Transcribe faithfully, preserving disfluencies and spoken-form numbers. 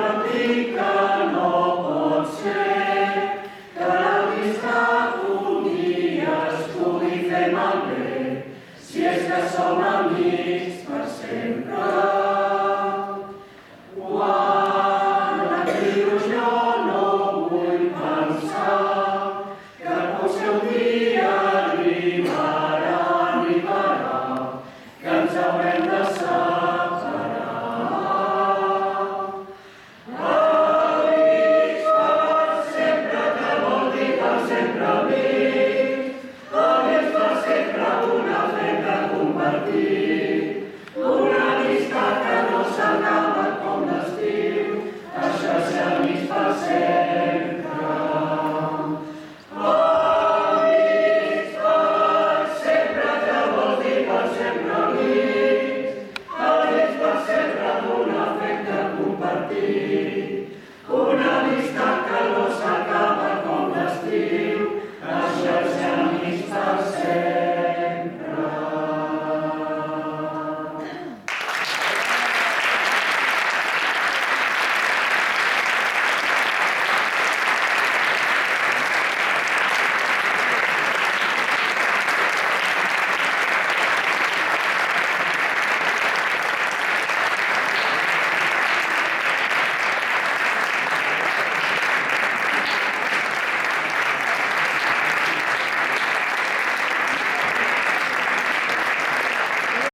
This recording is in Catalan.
Som amics per sempre. Quan et dius jo no vull pensar que potser un dia arribarà, arribarà, que ens haurem de separar. Amics per sempre, que vol dir per sempre amics, amics per sempre, una feta compartir, una amistat que no s'acaba com l'estiu, això és ser amics per sempre. Amics per sempre, que vol dir per sempre amics, amics per sempre, un afecte compartir, una amistat que